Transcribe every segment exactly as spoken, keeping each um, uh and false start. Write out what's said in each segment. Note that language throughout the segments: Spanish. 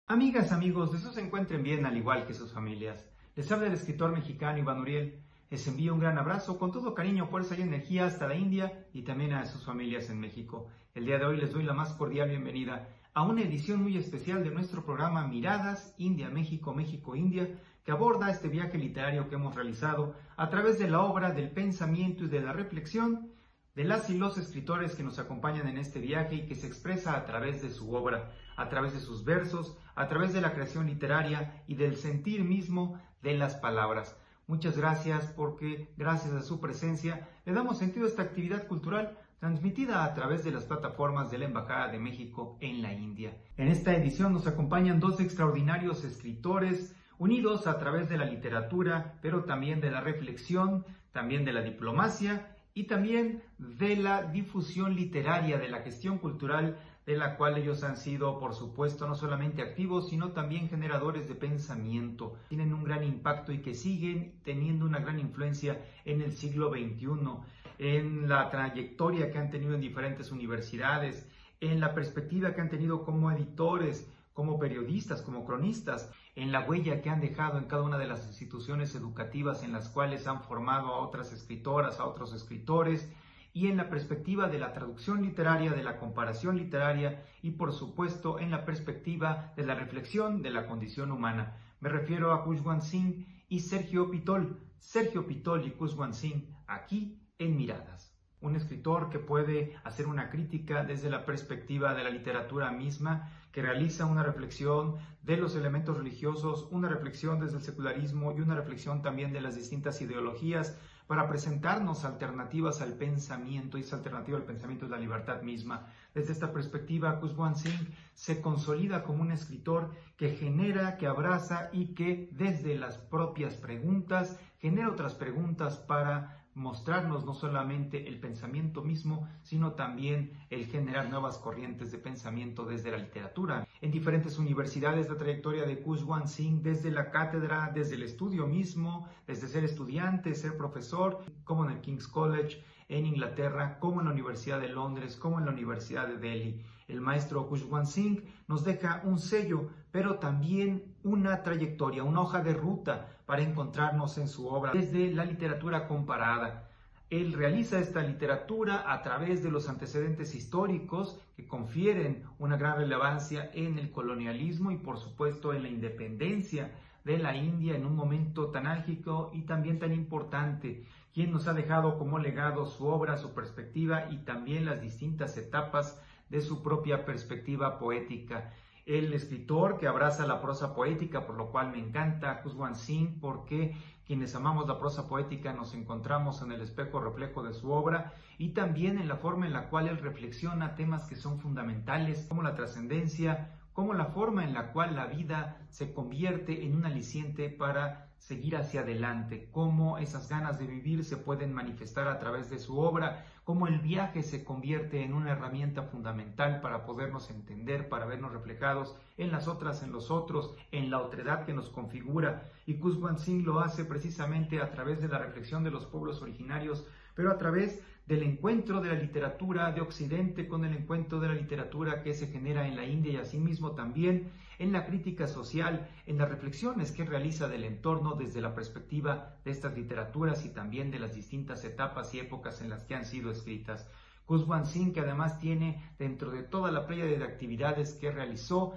Amigas, amigos, deseos se encuentren bien al igual que sus familias. Les habla el escritor mexicano Iván Uriel. Les envío un gran abrazo con todo cariño, fuerza y energía hasta la India y también a sus familias en México. El día de hoy les doy la más cordial bienvenida a una edición muy especial de nuestro programa Miradas India-México, México-India, que aborda este viaje literario que hemos realizado a través de la obra, del pensamiento y de la reflexión de las y los escritores que nos acompañan en este viaje y que se expresa a través de su obra, a través de sus versos, a través de la creación literaria y del sentir mismo de las palabras. Muchas gracias porque gracias a su presencia le damos sentido a esta actividad cultural transmitida a través de las plataformas de la Embajada de México en la India. En esta edición nos acompañan dos extraordinarios escritores unidos a través de la literatura, pero también de la reflexión, también de la diplomacia y también de la difusión literaria, de la gestión cultural, de la cual ellos han sido, por supuesto, no solamente activos, sino también generadores de pensamiento. Tienen un gran impacto y que siguen teniendo una gran influencia en el siglo veintiuno, en la trayectoria que han tenido en diferentes universidades, en la perspectiva que han tenido como editores, como periodistas, como cronistas, en la huella que han dejado en cada una de las instituciones educativas en las cuales han formado a otras escritoras, a otros escritores, y en la perspectiva de la traducción literaria, de la comparación literaria y, por supuesto, en la perspectiva de la reflexión de la condición humana. Me refiero a Khushwant Singh y Sergio Pitol. Sergio Pitol y Khushwant Singh aquí en Miradas. Un escritor que puede hacer una crítica desde la perspectiva de la literatura misma, que realiza una reflexión de los elementos religiosos, una reflexión desde el secularismo y una reflexión también de las distintas ideologías para presentarnos alternativas al pensamiento, y esa alternativa al pensamiento es la libertad misma. Desde esta perspectiva, Khushwant Singh se consolida como un escritor que genera, que abraza y que desde las propias preguntas genera otras preguntas para mostrarnos no solamente el pensamiento mismo, sino también el generar nuevas corrientes de pensamiento desde la literatura. En diferentes universidades, la trayectoria de Khushwant Singh, desde la cátedra, desde el estudio mismo, desde ser estudiante, ser profesor, como en el King's College en Inglaterra, como en la Universidad de Londres, como en la Universidad de Delhi. El maestro Khushwant Singh nos deja un sello, pero también una trayectoria, una hoja de ruta para encontrarnos en su obra desde la literatura comparada. Él realiza esta literatura a través de los antecedentes históricos que confieren una gran relevancia en el colonialismo y, por supuesto, en la independencia de la India en un momento tan álgido y también tan importante, quien nos ha dejado como legado su obra, su perspectiva y también las distintas etapas de su propia perspectiva poética. El escritor que abraza la prosa poética, por lo cual me encanta Khushwant Singh, porque quienes amamos la prosa poética nos encontramos en el espejo reflejo de su obra y también en la forma en la cual él reflexiona temas que son fundamentales, como la trascendencia, como la forma en la cual la vida se convierte en un aliciente para seguir hacia adelante, cómo esas ganas de vivir se pueden manifestar a través de su obra, cómo el viaje se convierte en una herramienta fundamental para podernos entender, para vernos reflejados en las otras, en los otros, en la otredad que nos configura. Y Khushwant Singh lo hace precisamente a través de la reflexión de los pueblos originarios, pero a través del encuentro de la literatura de Occidente con el encuentro de la literatura que se genera en la India y asimismo también en la crítica social, en las reflexiones que realiza del entorno desde la perspectiva de estas literaturas y también de las distintas etapas y épocas en las que han sido escritas. Khushwant Singh, que además tiene dentro de toda la playa de actividades que realizó,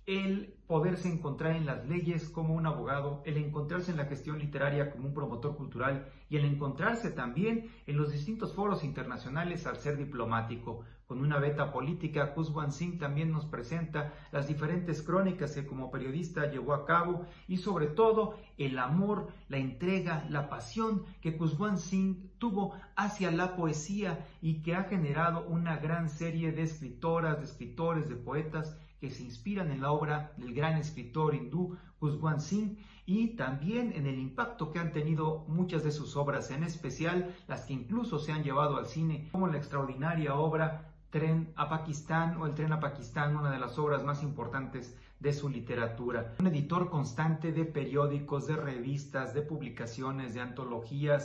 el poderse encontrar en las leyes como un abogado, el encontrarse en la gestión literaria como un promotor cultural y el encontrarse también en los distintos foros internacionales al ser diplomático. Con una beta política, Khushwant Singh también nos presenta las diferentes crónicas que como periodista llevó a cabo y sobre todo el amor, la entrega, la pasión que Khushwant Singh tuvo hacia la poesía y que ha generado una gran serie de escritoras, de escritores, de poetas que se inspiran en la obra del gran escritor hindú Khushwant Singh y también en el impacto que han tenido muchas de sus obras, en especial las que incluso se han llevado al cine, como la extraordinaria obra Tren a Pakistán o El Tren a Pakistán, una de las obras más importantes de su literatura. Un editor constante de periódicos, de revistas, de publicaciones, de antologías,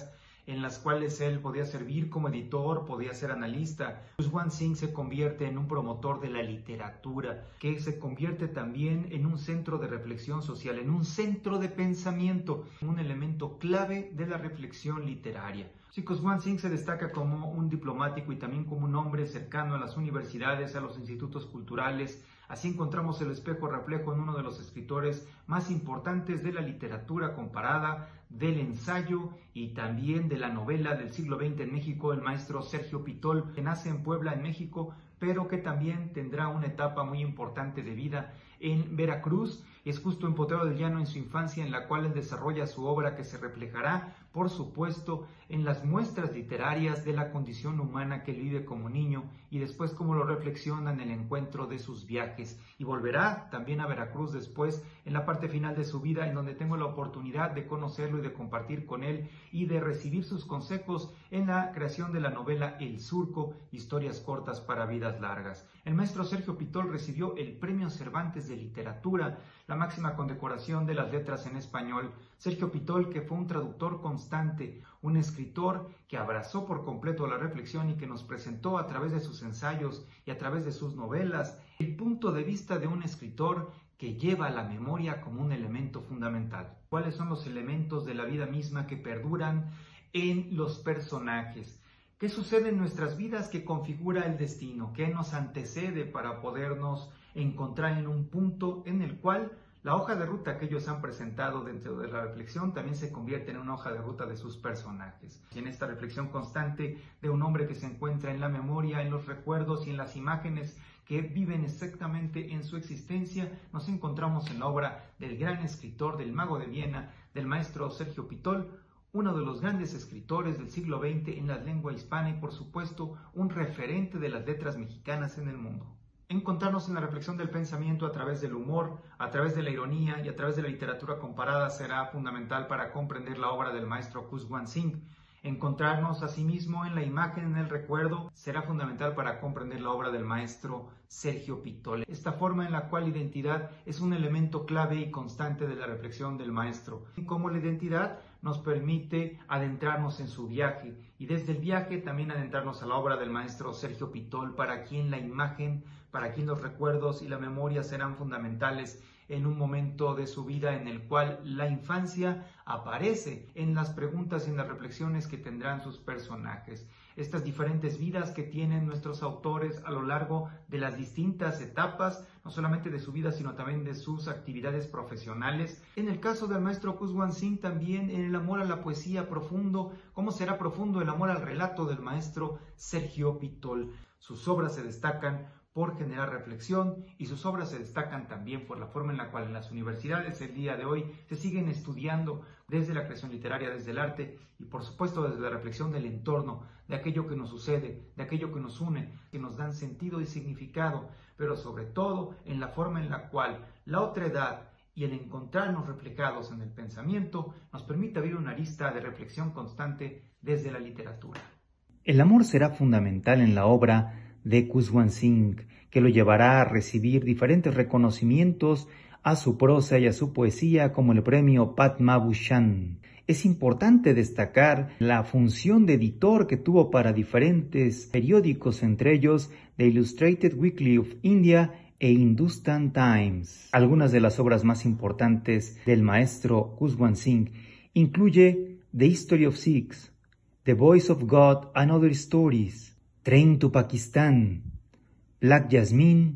en las cuales él podía servir como editor, podía ser analista. Khuswan Singh se convierte en un promotor de la literatura, que se convierte también en un centro de reflexión social, en un centro de pensamiento, un elemento clave de la reflexión literaria. Sí, Khuswan Singh se destaca como un diplomático y también como un hombre cercano a las universidades, a los institutos culturales. Así encontramos el espejo reflejo en uno de los escritores más importantes de la literatura comparada, del ensayo y también de la novela del siglo veinte en México, el maestro Sergio Pitol, que nace en Puebla, en México, pero que también tendrá una etapa muy importante de vida en Veracruz. Es justo en Potrero del Llano, en su infancia, en la cual él desarrolla su obra, que se reflejará, por supuesto, en las muestras literarias de la condición humana que él vive como niño y después cómo lo reflexiona en el encuentro de sus viajes. Y volverá también a Veracruz después, en la parte final de su vida, en donde tengo la oportunidad de conocerlo y de compartir con él y de recibir sus consejos en la creación de la novela El Surco, historias cortas para vidas largas. El maestro Sergio Pitol recibió el Premio Cervantes de Literatura, la máxima condecoración de las letras en español. Sergio Pitol, que fue un traductor constante, un escritor que abrazó por completo la reflexión y que nos presentó a través de sus ensayos y a través de sus novelas el punto de vista de un escritor que lleva la memoria como un elemento fundamental. ¿Cuáles son los elementos de la vida misma que perduran en los personajes? ¿Qué sucede en nuestras vidas que configura el destino? ¿Qué nos antecede para podernos encontrar en un punto en el cual la hoja de ruta que ellos han presentado dentro de la reflexión también se convierte en una hoja de ruta de sus personajes? Y en esta reflexión constante de un hombre que se encuentra en la memoria, en los recuerdos y en las imágenes que viven exactamente en su existencia, nos encontramos en la obra del gran escritor, del mago de Viena, del maestro Sergio Pitol, uno de los grandes escritores del siglo veinte en la lengua hispana y, por supuesto, un referente de las letras mexicanas en el mundo. Encontrarnos en la reflexión del pensamiento a través del humor, a través de la ironía y a través de la literatura comparada será fundamental para comprender la obra del maestro Khuswan Singh. Encontrarnos asimismo en la imagen, en el recuerdo, será fundamental para comprender la obra del maestro Sergio Pitol. Esta forma en la cual la identidad es un elemento clave y constante de la reflexión del maestro. Como la identidad nos permite adentrarnos en su viaje y desde el viaje también adentrarnos a la obra del maestro Sergio Pitol, para quien la imagen, para quien los recuerdos y la memoria serán fundamentales en un momento de su vida en el cual la infancia aparece en las preguntas y en las reflexiones que tendrán sus personajes. Estas diferentes vidas que tienen nuestros autores a lo largo de las distintas etapas, no solamente de su vida, sino también de sus actividades profesionales. En el caso del maestro Khuswan Singh, también en el amor a la poesía profundo, ¿cómo será profundo el amor al relato del maestro Sergio Pitol? Sus obras se destacan por generar reflexión y sus obras se destacan también por la forma en la cual en las universidades el día de hoy se siguen estudiando desde la creación literaria, desde el arte y por supuesto desde la reflexión del entorno, de aquello que nos sucede, de aquello que nos une, que nos dan sentido y significado, pero sobre todo en la forma en la cual la otredad y el encontrarnos reflejados en el pensamiento nos permite abrir una arista de reflexión constante desde la literatura. El amor será fundamental en la obra de Khuswan Singh, que lo llevará a recibir diferentes reconocimientos a su prosa y a su poesía, como el premio Padma Bhushan. Es importante destacar la función de editor que tuvo para diferentes periódicos, entre ellos The Illustrated Weekly of India e Hindustan Times. Algunas de las obras más importantes del maestro Khuswan Singh incluye The History of Sikhs, The Voice of God and Other Stories, Train to Pakistan, Black Jasmine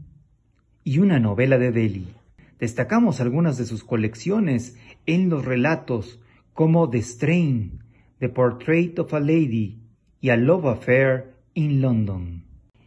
y una novela de Delhi. Destacamos algunas de sus colecciones en los relatos como The Strain, The Portrait of a Lady y A Love Affair in London.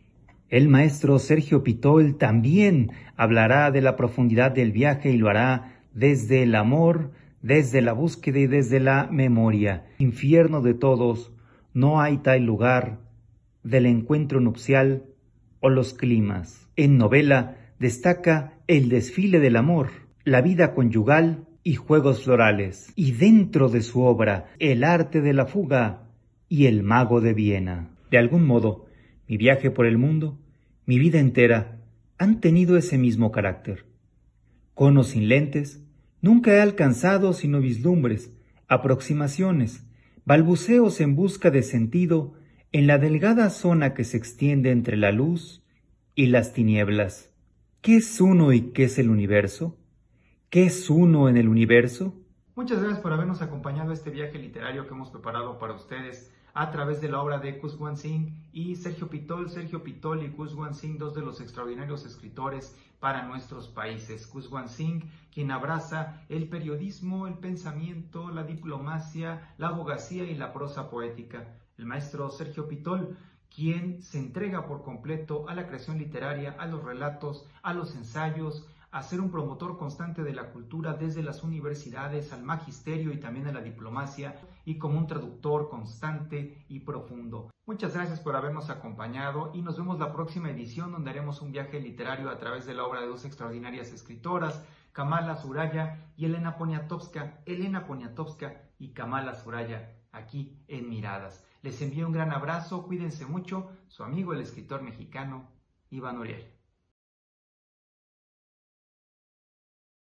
El maestro Sergio Pitol también hablará de la profundidad del viaje y lo hará desde el amor, desde la búsqueda y desde la memoria. Infierno de todos, no hay tal lugar, del encuentro nupcial o los climas. En novela destaca el desfile del amor, la vida conyugal y juegos florales. Y dentro de su obra, el arte de la fuga y el mago de Viena. De algún modo, mi viaje por el mundo, mi vida entera, han tenido ese mismo carácter. Con o sin lentes, nunca he alcanzado sino vislumbres, aproximaciones, balbuceos en busca de sentido en la delgada zona que se extiende entre la luz y las tinieblas. ¿Qué es uno y qué es el universo? ¿Qué es uno en el universo? Muchas gracias por habernos acompañado a este viaje literario que hemos preparado para ustedes a través de la obra de Khuswan Singh y Sergio Pitol. Sergio Pitol y Khuswan Singh, dos de los extraordinarios escritores para nuestros países. Khuswan Singh, quien abraza el periodismo, el pensamiento, la diplomacia, la abogacía y la prosa poética. El maestro Sergio Pitol, quien se entrega por completo a la creación literaria, a los relatos, a los ensayos, a ser un promotor constante de la cultura desde las universidades, al magisterio y también a la diplomacia, y como un traductor constante y profundo. Muchas gracias por habernos acompañado y nos vemos la próxima edición, donde haremos un viaje literario a través de la obra de dos extraordinarias escritoras, Kamala Suraya y Elena Poniatowska, Elena Poniatowska y Kamala Suraya, aquí en Miradas. Les envío un gran abrazo, cuídense mucho, su amigo el escritor mexicano Iván Uriel.